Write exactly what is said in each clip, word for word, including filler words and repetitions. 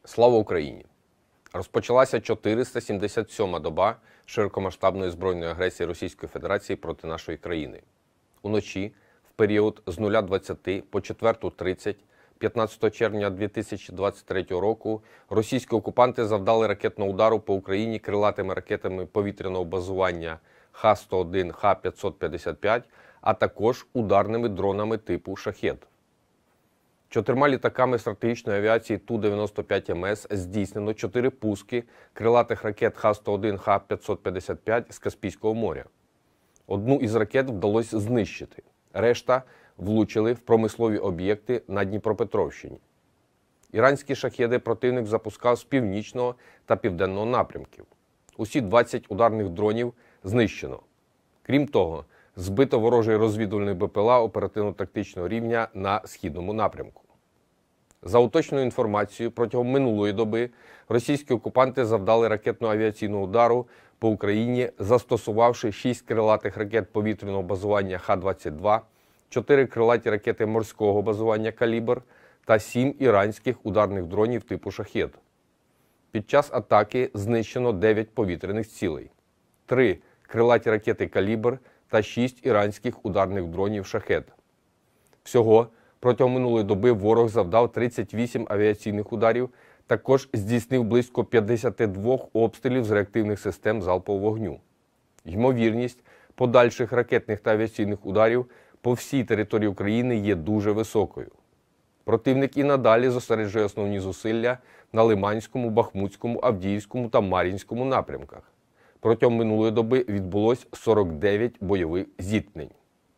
Слава Україні! Розпочалася чотириста сімдесят сьома доба широкомасштабної збройної агресії Російської Федерації проти нашої країни. Уночі, в період з нуля двадцяти по четверту тридцять, п'ятнадцятого червня дві тисячі двадцять третього року, російські окупанти завдали ракетного удару по Україні крилатими ракетами повітряного базування Х сто один, Х п'ятсот п'ятдесят п'ять, а також ударними дронами типу «Шахед». Чотирма літаками стратегічної авіації Ту дев'яносто п'ять Ем Ес здійснено чотири пуски крилатих ракет Х сто один, Х п'ятсот п'ятдесят п'ять з Каспійського моря. Одну із ракет вдалося знищити, решта влучили в промислові об'єкти на Дніпропетровщині. Іранські шахеди противник запускав з північного та південного напрямків. Усі двадцять ударних дронів знищено. Крім того, збито ворожий розвідувальний Б П Л А оперативно-тактичного рівня на східному напрямку. За уточненою інформацією, протягом минулої доби російські окупанти завдали ракетно-авіаційного удару по Україні, застосувавши шість крилатих ракет повітряного базування Х двадцять два, чотири крилаті ракети морського базування «Калібр» та сім іранських ударних дронів типу «Шахед». Під час атаки знищено дев'ять повітряних цілей, три крилаті ракети «Калібр» та шість іранських ударних дронів «Шахед». Всього протягом минулої доби ворог завдав тридцять вісім авіаційних ударів, також здійснив близько п'ятдесят два обстрілів з реактивних систем залпового вогню. Ймовірність подальших ракетних та авіаційних ударів по всій території України є дуже високою. Противник і надалі зосереджує основні зусилля на Лиманському, Бахмутському, Авдіївському та Мар'їнському напрямках. Протягом минулої доби відбулось сорок дев'ять бойових зіткнень.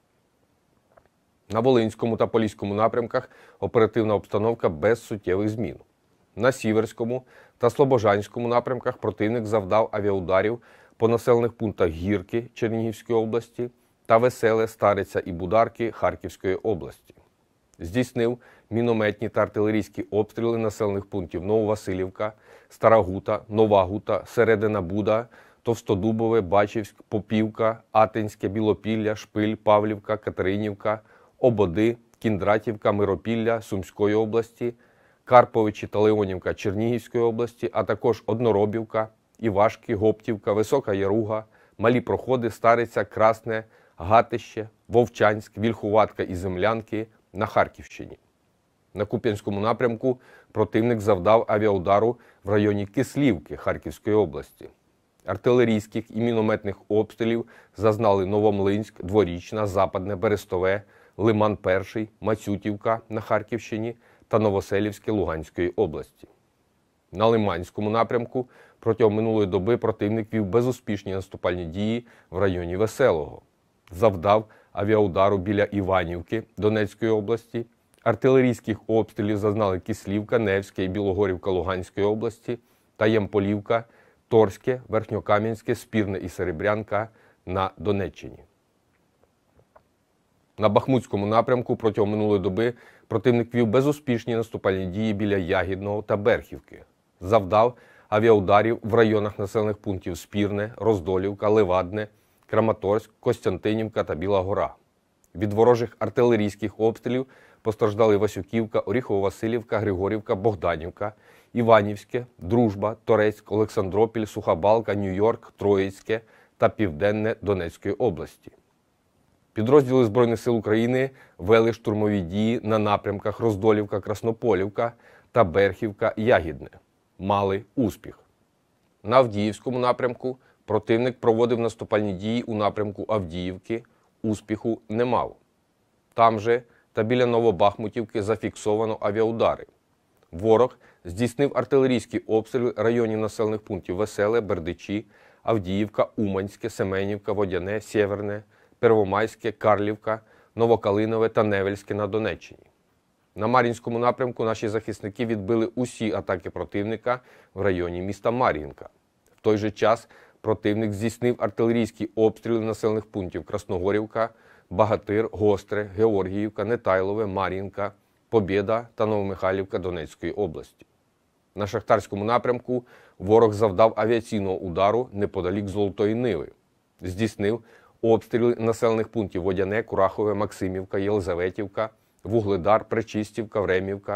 На Волинському та Поліському напрямках оперативна обстановка без суттєвих змін. На Сіверському та Слобожанському напрямках противник завдав авіаударів по населених пунктах Гірки Чернігівської області та Веселе, Стариця і Бударки Харківської області. Здійснив мінометні та артилерійські обстріли населених пунктів Нововасилівка, Стара Гута, Нова Гута, Середина Буда, Товстодубове, Бачівськ, Попівка, Атинське, Білопілля, Шпиль, Павлівка, Катеринівка, Ободи, Кіндратівка, Миропілля Сумської області, Карповичі та Леонівка Чернігівської області, а також Одноробівка, Івашки, Гоптівка, Висока Яруга, Малі Проходи, Стариця, Красне, Гатище, Вовчанськ, Вільхуватка і Землянки на Харківщині. На Куп'янському напрямку противник завдав авіаудару в районі Кислівки Харківської області. Артилерійських і мінометних обстрілів зазнали Новомлинськ, Дворічна, Западне, Берестове, Лиман-Перший, Мацютівка на Харківщині та Новоселівське Луганської області. На Лиманському напрямку протягом минулої доби противник вів безуспішні наступальні дії в районі Веселого. Завдав авіаудару біля Іванівки Донецької області, артилерійських обстрілів зазнали Кислівка, Невське і Білогорівка Луганської області та Ямполівка, Торське, Верхньокам'янське, Спірне і Серебрянка на Донеччині. На Бахмутському напрямку протягом минулої доби противник вів безуспішні наступальні дії біля Ягідного та Берхівки. Завдав авіаударів в районах населених пунктів Спірне, Роздолівка, Левадне, Краматорськ, Костянтинівка та Біла Гора. Від ворожих артилерійських обстрілів постраждали Васюківка, Оріхово-Василівка, Григорівка, Богданівка, Іванівське, Дружба, Торецьк, Олександропіль, Суха Балка, Нью-Йорк, Троїцьке та Південне Донецької області. Підрозділи Збройних сил України вели штурмові дії на напрямках Роздолівка, Краснополівка та Берхівка-Ягідне. Мали успіх. На Авдіївському напрямку противник проводив наступальні дії у напрямку Авдіївки, успіху не мав. Там же та біля Новобахмутівки зафіксовано авіаудари. Ворог здійснив артилерійські обстріли районів населених пунктів Веселе, Бердичі, Авдіївка, Уманське, Семенівка, Водяне, Сєверне, Первомайське, Карлівка, Новокалинове та Невельське на Донеччині. На Мар'їнському напрямку наші захисники відбили усі атаки противника в районі міста Мар'їнка. В той же час противник здійснив артилерійські обстріли населених пунктів Красногорівка, Багатир, Гостре, Георгіївка, Нетайлове, Мар'їнка, Побєда та Новомихайлівка Донецької області. На Шахтарському напрямку ворог завдав авіаційного удару неподалік Золотої Ниви. Здійснив обстріли населених пунктів Водяне, Курахове, Максимівка, Єлизаветівка, Вугледар, Пречистівка, Времівка,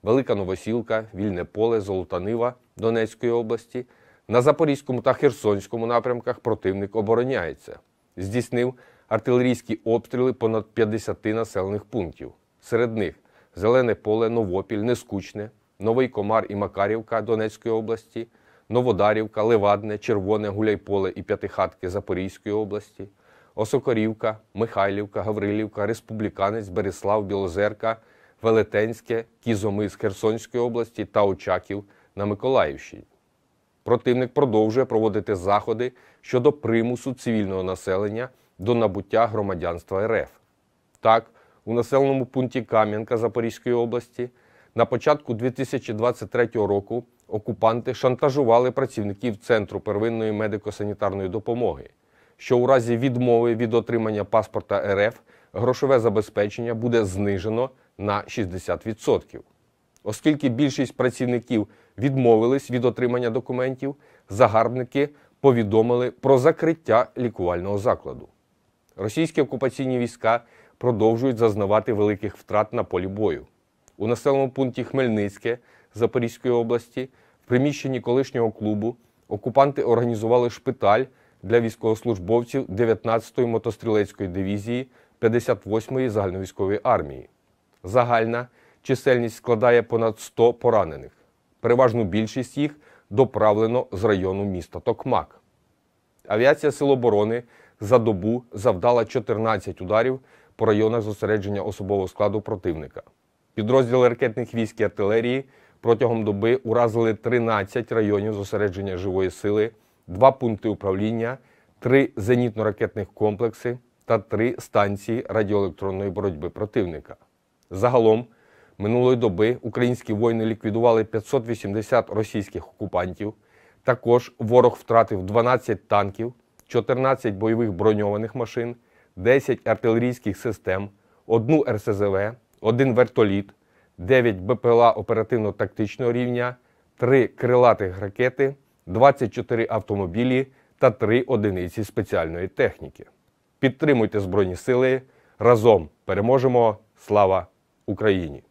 Велика Новосілка, Вільне Поле, Золота Нива Донецької області. На Запорізькому та Херсонському напрямках противник обороняється. Здійснив артилерійські обстріли понад п'ятдесяти населених пунктів. Серед них Зелене Поле, Новопіль, Нескучне, Новий Комар і Макарівка Донецької області, Новодарівка, Левадне, Червоне, Гуляйполе і П'ятихатки Запорізької області, Осокорівка, Михайлівка, Гаврилівка, Республіканець, Берислав, Білозерка, Велетенське, Кізомис Херсонської області та Очаків на Миколаївщині. Противник продовжує проводити заходи щодо примусу цивільного населення до набуття громадянства ер еф. Так, у населеному пункті Кам'янка Запорізької області на початку дві тисячі двадцять третього року окупанти шантажували працівників Центру первинної медико-санітарної допомоги, що у разі відмови від отримання паспорта ер еф грошове забезпечення буде знижено на шістдесят відсотків. Оскільки більшість працівників відмовились від отримання документів, загарбники повідомили про закриття лікувального закладу. Російські окупаційні війська продовжують зазнавати великих втрат на полі бою. У населеному пункті Хмельницьке Запорізької області в приміщенні колишнього клубу окупанти організували шпиталь для військовослужбовців дев'ятнадцятої мотострілецької дивізії п'ятдесят восьмої загальновійськової армії. Загальна чисельність складає понад сто поранених. Переважну більшість їх доправлено з району міста Токмак. Авіація Сил оборони за добу завдала чотирнадцять ударів по районах зосередження особового складу противника. Підрозділи ракетних військ і артилерії протягом доби уразили тринадцять районів зосередження живої сили, два пункти управління, три зенітно-ракетних комплекси та три станції радіоелектронної боротьби противника. Загалом, минулої доби українські воїни ліквідували п'ятсот вісімдесят російських окупантів. Також ворог втратив дванадцять танків, чотирнадцять бойових броньованих машин, десять артилерійських систем, одну ер ес зе ве, один вертоліт, дев'ять бе пе ел а оперативно-тактичного рівня, три крилатих ракети, двадцять чотири автомобілі та три одиниці спеціальної техніки. Підтримуйте Збройні Сили. Разом переможемо! Слава Україні!